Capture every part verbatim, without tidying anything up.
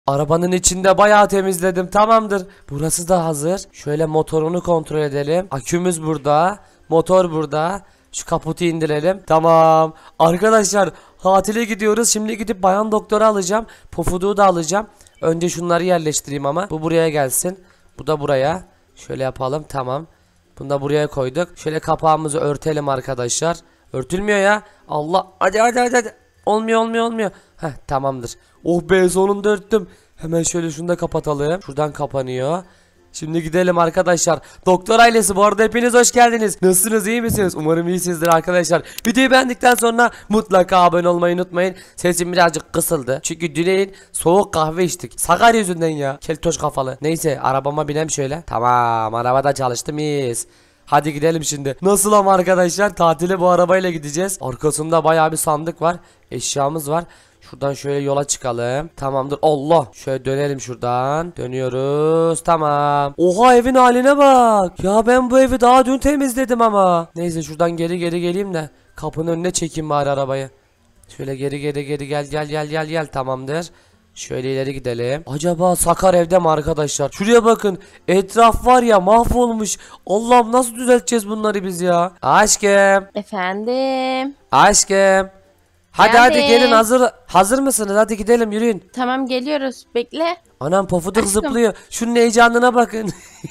Arabanın içinde bayağı temizledim. Tamamdır. Burası da hazır. Şöyle motorunu kontrol edelim. Akümüz burada. Motor burada. Şu kaputu indirelim. Tamam. Arkadaşlar tatile gidiyoruz. Şimdi gidip bayan doktora alacağım. Pofuduğu da alacağım. Önce şunları yerleştireyim ama. Bu buraya gelsin. Bu da buraya. Şöyle yapalım. Tamam. Bunu da buraya koyduk. Şöyle kapağımızı örtelim arkadaşlar. Örtülmüyor ya. Allah. Hadi hadi hadi. hadi. Olmuyor olmuyor olmuyor. Heh, tamamdır. Oh be, sonunda örttüm. Hemen şöyle şunu da kapatalım. Şuradan kapanıyor. Şimdi gidelim arkadaşlar. Doktor ailesi, bu arada hepiniz hoş geldiniz. Nasılsınız, iyi misiniz? Umarım iyisinizdir arkadaşlar. Videoyu beğendikten sonra mutlaka abone olmayı unutmayın. Sesim birazcık kısıldı. Çünkü düneyin soğuk kahve içtik. Sakarya yüzünden ya. Keltoş kafalı. Neyse, arabama binem şöyle. Tamam, arabada çalıştı mis. Hadi gidelim şimdi. Nasıl ama arkadaşlar, tatile bu arabayla gideceğiz. Arkasında bayağı bir sandık var. Eşyamız var. Şuradan şöyle yola çıkalım. Tamamdır. Allah. Şöyle dönelim şuradan. Dönüyoruz. Tamam. Oha, evin haline bak. Ya ben bu evi daha dün temizledim ama. Neyse, şuradan geri geri geleyim de kapının önüne çekeyim bari arabayı. Şöyle geri geri geri gel gel gel gel gel. Tamamdır. Şöyle ileri gidelim. Acaba Sakar evde mi arkadaşlar? Şuraya bakın. Etraf var ya, mahvolmuş. Allah'ım, nasıl düzelteceğiz bunları biz ya? Aşkım. Efendim. Aşkım. Hadi Geldim. hadi gelin, hazır hazır mısınız? Hadi gidelim, yürüyün. Tamam, geliyoruz. Bekle. Anam, Pofuduk Aşkım. zıplıyor. Şunun heyecanına bakın.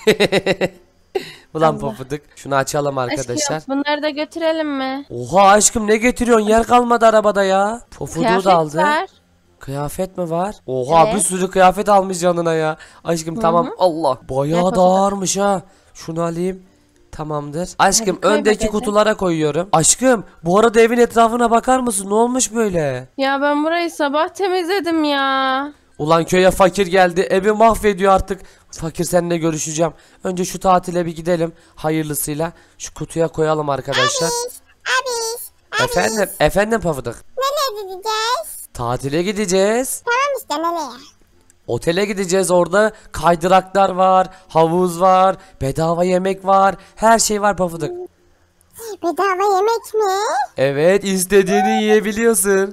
Ulan Allah. Pofuduk. Şunu açalım arkadaşlar. Aşkım, bunları da götürelim mi? Oha aşkım, ne getiriyorsun? Yer kalmadı arabada ya. Pofuduğu Kıyafet da aldı. var. Kıyafet mi var? Oha, Evet. bir sürü kıyafet almış yanına ya. Aşkım Hı tamam. hı. Allah. Bayağı Gel da Pofuduk. ağırmış ha. Şunu alayım. Tamamdır. Aşkım, Hadi koy öndeki bagajı. kutulara koyuyorum. Aşkım, bu arada evin etrafına bakar mısın? Ne olmuş böyle? Ya ben burayı sabah temizledim ya. Ulan, köye fakir geldi. Evi mahvediyor artık. Fakir, seninle görüşeceğim. Önce şu tatile bir gidelim. Hayırlısıyla. Şu kutuya koyalım arkadaşlar. Abiş, Efendim, efendim Pafuduk. nereye gideceğiz? Tatile gideceğiz. Tamam işte, nereye? Otele gideceğiz. Orada kaydıraklar var, havuz var, bedava yemek var. Her şey var Pafuduk. Bedava yemek mi? Evet, istediğini yiyebiliyorsun.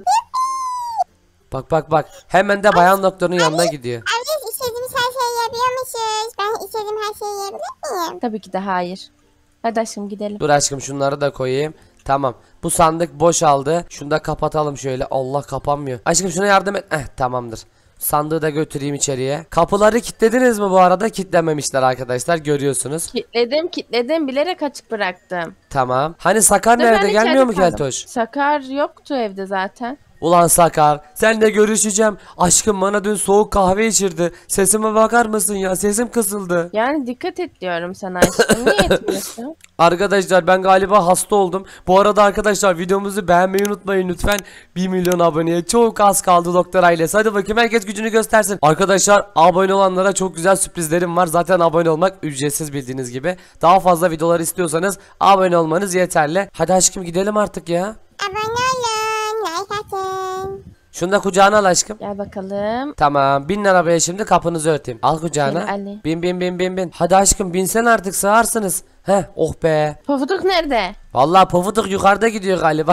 Bak bak bak. Hemen de bayan doktorun yanına gidiyor. Abiş, istediğimiz her şeyi yiyebiliyormuşuz. Ben istediğim her şeyi yiyebilir miyim? Tabii ki de hayır. Hadi aşkım, gidelim. Dur aşkım, şunları da koyayım. Tamam. Bu sandık boşaldı. Şunu da kapatalım şöyle. Allah, kapanmıyor. Aşkım, şuna yardım et. Eh, tamamdır. Sandığı da götüreyim içeriye. Kapıları kilitlediniz mi bu arada? Kilitlememişler arkadaşlar, görüyorsunuz. Kitledim kitledim, bilerek açık bıraktım. Tamam. Hani Sakar Dur, ben nerede? Gelmiyor mu içeride kaldım. Keltoş? Sakar yoktu evde zaten. Ulan Sakar, seninle görüşeceğim. Aşkım bana dün soğuk kahve içirdi. Sesime bakar mısın ya? Sesim kısıldı. Yani dikkat et diyorum sana aşkım. Niye etmiyorsun? Arkadaşlar, ben galiba hasta oldum. Bu arada arkadaşlar, videomuzu beğenmeyi unutmayın lütfen. bir milyon aboneye çok az kaldı doktor ailesi. Hadi bakayım, herkes gücünü göstersin. Arkadaşlar, abone olanlara çok güzel sürprizlerim var. Zaten abone olmak ücretsiz, bildiğiniz gibi. Daha fazla videolar istiyorsanız abone olmanız yeterli. Hadi aşkım, gidelim artık ya. Abone olun, like atın. Şunu da kucağına al aşkım. Gel bakalım. Tamam, bin arabaya, şimdi kapınızı örteyim. Al kucağına. Şöyle Ali. Bin bin bin bin bin. Hadi aşkım, binsen artık, sığarsınız. Heh, oh be. Pofuduk nerede? Vallahi Pofuduk yukarıda gidiyor galiba.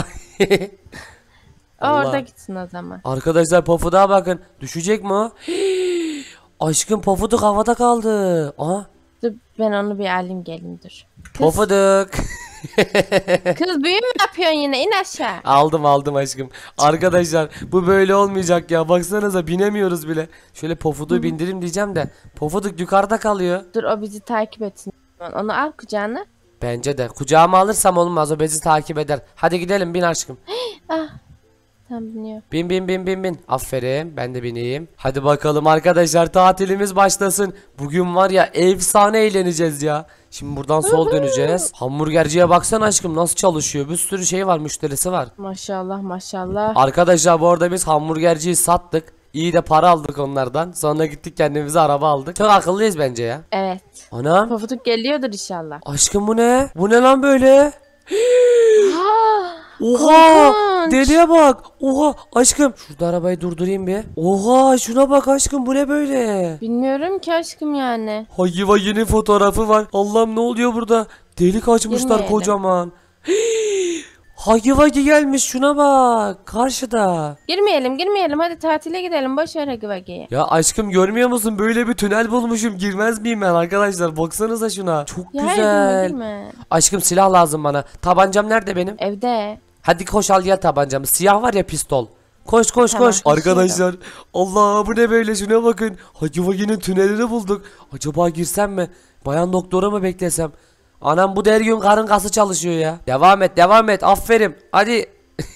O Allah. orada gitsin o zaman. Arkadaşlar, Pofuduk'a bakın. Düşecek mi o? Aşkım, Pofuduk havada kaldı. Aha, Dur, ben onu bir alayım, gelin dur. Kız, Pofuduk. kız büyü mü yapıyorsun yine? İn aşağı. Aldım aldım aşkım. Arkadaşlar, bu böyle olmayacak ya. Baksanıza, binemiyoruz bile. Şöyle Pofuduk'u bindireyim diyeceğim de Pofuduk yukarıda kalıyor. Dur, o bizi takip etsin. Onu al kucağına. Bence de. Kucağıma alırsam olmaz. O bezi takip eder. Hadi gidelim, bin aşkım. Ah. Tam biniyor. Bin bin bin bin bin. Aferin, ben de bineyim. Hadi bakalım arkadaşlar, tatilimiz başlasın. Bugün var ya, efsane eğleneceğiz ya. Şimdi buradan sol döneceğiz. Hamburgerciye baksana aşkım, nasıl çalışıyor. Bir sürü şey var, müşterisi var. Maşallah maşallah. Arkadaşlar, bu arada biz hamburgerciyi sattık. İyi de para aldık onlardan. Sonra gittik, kendimize araba aldık. Çok akıllıyız bence ya. Evet. Anam. Pofuduk geliyordur inşallah. Aşkım, bu ne? Bu ne lan böyle? Ah, Oha! korkunç. Deliye bak. Oha aşkım. Şurada arabayı durdurayım bir. Oha, şuna bak aşkım, bu ne böyle? Bilmiyorum ki aşkım yani. Hayva, yeni fotoğrafı var. Allah'ım, ne oluyor burada? Delik açmışlar Girmeyelim. kocaman. Hii! Hagi Vagi gelmiş, şuna bak. Karşıda. Girmeyelim girmeyelim hadi tatile gidelim boş ver Hagi Vagi'yi. Ya aşkım görmüyor musun? Böyle bir tünel bulmuşum. Girmez miyim ben arkadaşlar? Baksanıza şuna. Çok Ya güzel. girme, girme. Aşkım silah lazım bana. Tabancam nerede benim? Evde. Hadi koş al gel tabancamı. Siyah var ya, pistol. Koş koş Tamam, koş. koşuyorum. Arkadaşlar Allah, bu ne böyle, şuna bakın. Hagi Vagi'nin tünelini bulduk. Acaba girsem mi? Bayan doktora mı beklesem? Anam bu da her gün karın kası çalışıyor ya. Devam et devam et, aferin. Hadi.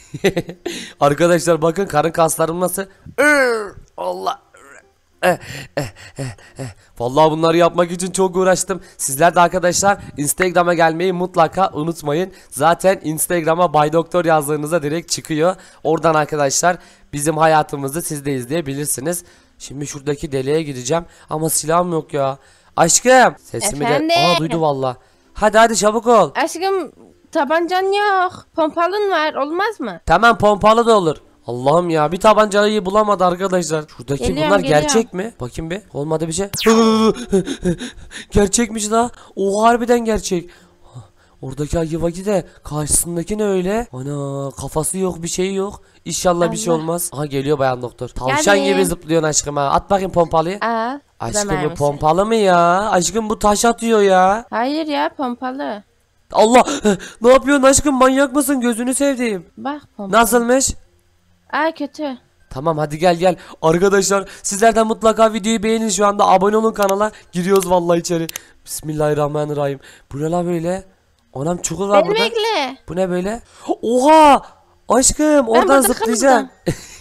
Arkadaşlar bakın karın kaslarım nasıl. Allah. Eh, eh, eh, eh. Vallahi bunları yapmak için çok uğraştım. Sizler de arkadaşlar Instagram'a gelmeyi mutlaka unutmayın. Zaten Instagram'a Bay Doktor yazdığınızda direkt çıkıyor. Oradan arkadaşlar bizim hayatımızı siz de izleyebilirsiniz. Şimdi şuradaki deliğe gideceğim ama silahım yok ya. Aşkım sesimi Efendim? de aa duydu valla. Hadi hadi çabuk ol. Aşkım tabancan yok. Pompalın var olmaz mı? Tamam, pompalı da olur. Allah'ım ya, bir tabancayı bulamadı arkadaşlar. Şuradaki Geliyorum, bunlar geliyorum. gerçek mi? Bakayım bir. Olmadı bir şey. Gerçekmiş la. O harbiden gerçek. Oradaki Hagi Vagi de karşısındaki ne öyle? Ana, kafası yok, bir şey yok. İnşallah bir şey Allah. olmaz. Aha geliyor bayan doktor. Tavşan Geldim. gibi zıplıyorsun aşkım ha. At bakayım pompalıyı. Aa. Aşkım bu vermişsin. pompalı mı ya? Aşkım bu taş atıyor ya. Hayır ya pompalı. Allah, ne yapıyorsun aşkım, manyak mısın, gözünü sevdiğim. Bak pompalı. Nasılmış? Aa kötü. Tamam hadi gel gel. Arkadaşlar sizlerden mutlaka videoyu beğenin, şu anda abone olun kanala. Giriyoruz vallahi içeri. Bismillahirrahmanirrahim. Bu ne la böyle? Anam çukur var Beni burada. bekle. Bu ne böyle? Oha! Aşkım oradan burada zıplayacaksın.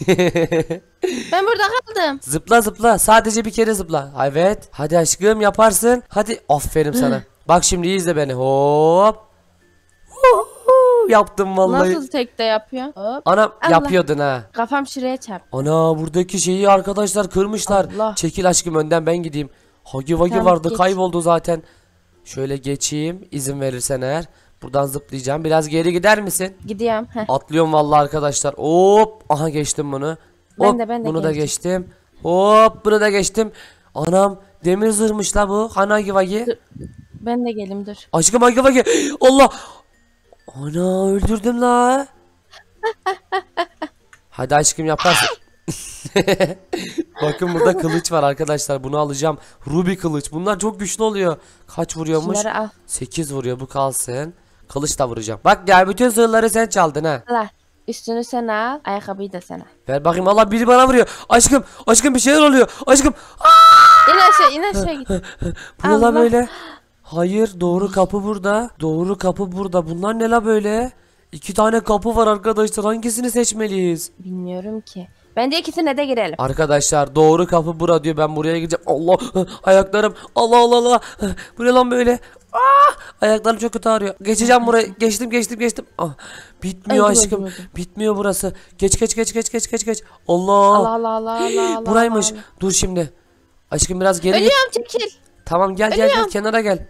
Ben burada kaldım. Zıpla zıpla, sadece bir kere zıpla. Evet hadi aşkım, yaparsın. Hadi, aferin sana. Bak şimdi izle beni, hop. Huhu, yaptım vallahi. Nasıl tekte yapıyor? Hop. Anam Allah. yapıyordun ha. Kafam şuraya çarp. Ana buradaki şeyi arkadaşlar kırmışlar. Allah. Çekil aşkım önden, ben gideyim. Hagi Vagi Tamam, vardı, geç. kayboldu zaten. Şöyle geçeyim izin verirsen eğer. Buradan zıplayacağım. Biraz geri gider misin? Gidiyorum. Heh. Atlıyorum vallahi arkadaşlar. Hop. Aha geçtim bunu. Ben Hop, de, ben de bunu da geçtim. geçtim. Hop, bunu da geçtim. Anam demir zırhmış la bu. Hani Hagi Vagi. Ben de gelim dur. Aşkım Hagi Vagi. Allah. Ana öldürdüm la. Hadi aşkım yaparsın. Bakın burada kılıç var arkadaşlar, bunu alacağım. Ruby kılıç, bunlar çok güçlü oluyor. Kaç vuruyormuş? Şunları al. sekiz vuruyor, bu kalsın. Kılıç da vuracağım. Bak gel, bütün zırhları sen çaldın ha. Allah. Üstünü sen al. Ayakkabıyı da sen al. Ver bakayım, Allah biri bana vuruyor. Aşkım aşkım bir şeyler oluyor. Aşkım. İn aşağı in aşağı git. Bu ne la Allah. böyle? Hayır, doğru kapı burada. Doğru kapı burada. Bunlar ne la böyle? İki tane kapı var arkadaşlar, hangisini seçmeliyiz? Bilmiyorum ki. Bence ikisine de girelim. Arkadaşlar doğru kapı bura diyor, ben buraya gideceğim. Allah, ayaklarım, Allah Allah Allah. Bu ne lan böyle? Ah, ayaklarım çok kötü ağrıyor. Geçeceğim buraya. Geçtim geçtim geçtim. Ah, bitmiyor Öldüm, aşkım. öldüm, öldüm. Bitmiyor burası. Geç geç geç geç geç geç geç. Allah. Allah Allah Allah Allah Allah. Buraymış. Allah. Dur şimdi. Aşkım biraz geri git. Ölüyorum çekil. Tamam gel gel gel, kenara gel.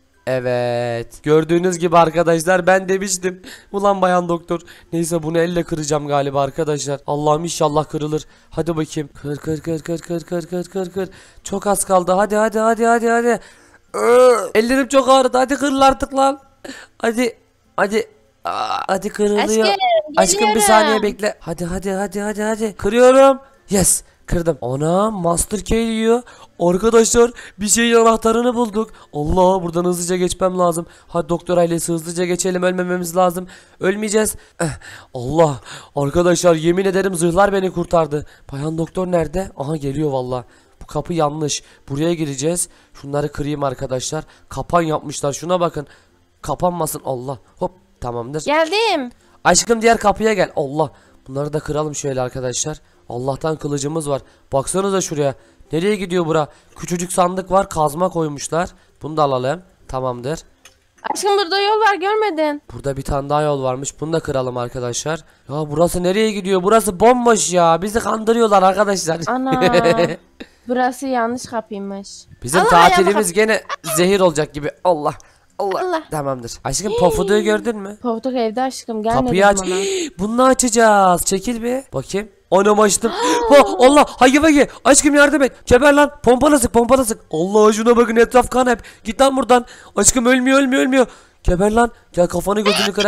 Evet. Gördüğünüz gibi arkadaşlar, ben demiştim. Ulan bayan doktor. Neyse bunu elle kıracağım galiba arkadaşlar. Allah'ım inşallah kırılır. Hadi bakayım. Kır kır kır kır kır kır kır kır kır. Çok az kaldı. Hadi hadi hadi hadi hadi. Iı, ellerim çok ağrıdı. Hadi kırıl artık lan. Hadi. Hadi. Aa, hadi kırılıyor. Aşkım, Aşkım bir geliyorum. saniye bekle. Hadi hadi hadi hadi hadi. Kırıyorum. Yes. Kırdım. Ana Master Key diyor. Arkadaşlar bir şeyin anahtarını bulduk. Allah, buradan hızlıca geçmem lazım. Hadi doktor ailesi hızlıca geçelim, ölmememiz lazım. Ölmeyeceğiz. Eh, Allah. Arkadaşlar yemin ederim zırhlar beni kurtardı. Bayan doktor nerede? Aha geliyor valla. Bu kapı yanlış. Buraya gireceğiz. Şunları kırayım arkadaşlar. Kapan yapmışlar, şuna bakın. Kapanmasın, Allah. Hop, tamamdır. Geldim. Aşkım diğer kapıya gel. Allah. Bunları da kıralım şöyle arkadaşlar. Allah'tan kılıcımız var. Baksanıza şuraya. Nereye gidiyor bura? Küçücük sandık var. Kazma koymuşlar. Bunu da alalım. Tamamdır. Aşkım burada yol var görmedin. Burada bir tane daha yol varmış. Bunu da kıralım arkadaşlar. Ya burası nereye gidiyor? Burası bomboş ya. Bizi kandırıyorlar arkadaşlar. Ana. Burası yanlış kapıymış. Bizim Allah, tatilimiz ayağıma gene zehir olacak gibi. Allah. Allah. Allah. Tamamdır. Aşkım Pofuduğu gördün mü? Pofuduk evde aşkım gelmedi Kapıyı aç. bana. Bunu açacağız. Çekil bir. Bakayım. Anam açtım. Oh, Allah. Hagi Vagi. Aşkım yardım et. Geber lan. Pompala sık. Pompala sık. Allah, şuna bakın, etraf kan hep. Git lan buradan. Aşkım ölmüyor ölmüyor ölmüyor. Geber lan. Gel, kafanı gözünü kıracağım.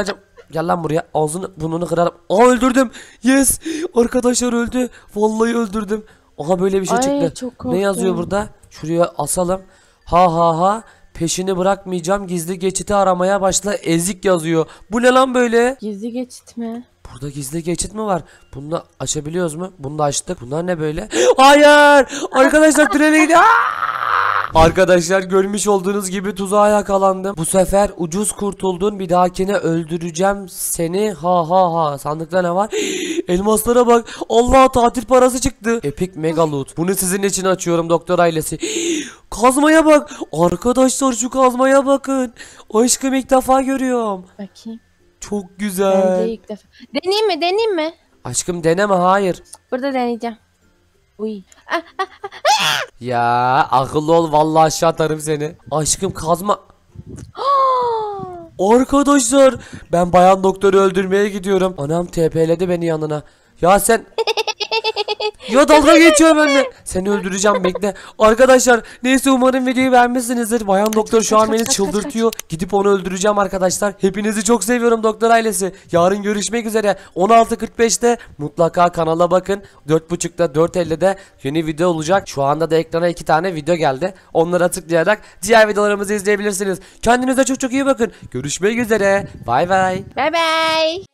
Gel lan buraya. Ağzını burnunu kırarım. Aa öldürdüm. Yes. Arkadaşlar öldü. Vallahi öldürdüm. Aha böyle bir şey Ay, çıktı. çok Ne korktum. yazıyor burada? Şuraya asalım. Ha ha ha. Peşini bırakmayacağım. Gizli geçiti aramaya başla. Ezik yazıyor. Bu ne lan böyle? Gizli geçit mi? Burada gizli geçit mi var? Bunu da açabiliyoruz mu? Bunu da açtık. Bunlar ne böyle? Hayır! Arkadaşlar trene gidiyor. Arkadaşlar görmüş olduğunuz gibi tuzağa yakalandım. Bu sefer ucuz kurtuldun. Bir dahakine öldüreceğim seni. Ha ha ha. Sandıkta ne var? Elmaslara bak. Allah, tatil parası çıktı. Epic Mega Loot. Bunu sizin için açıyorum doktor ailesi. Kazmaya bak. Arkadaşlar şu kazmaya bakın. Aşkım ilk defa görüyorum. Bakayım. Çok Bence güzel. ilk defa. Deneyeyim mi? Deneyeyim mi? Aşkım deneme, hayır. Burada deneyeceğim. Uy. Ah, Ya akıllı ol, vallahi aşağı atarım seni. Aşkım kazma. Arkadaşlar ben bayan doktoru öldürmeye gidiyorum. Anam T P'ledi beni yanına. Ya sen... Ya dalga geçiyor benimle. Seni öldüreceğim, bekle. Arkadaşlar neyse, umarım videoyu beğenmişsinizdir. Bayan doktor şu kaç, an beni kaç, kaç, çıldırtıyor. Gidip onu öldüreceğim arkadaşlar. Hepinizi çok seviyorum doktor ailesi. Yarın görüşmek üzere. on altı kırk beşte mutlaka kanala bakın. dört buçukta dört elli'de yeni video olacak. Şu anda da ekrana iki tane video geldi. Onlara tıklayarak diğer videolarımızı izleyebilirsiniz. Kendinize çok çok iyi bakın. Görüşmek üzere. Bay bay. bye bye.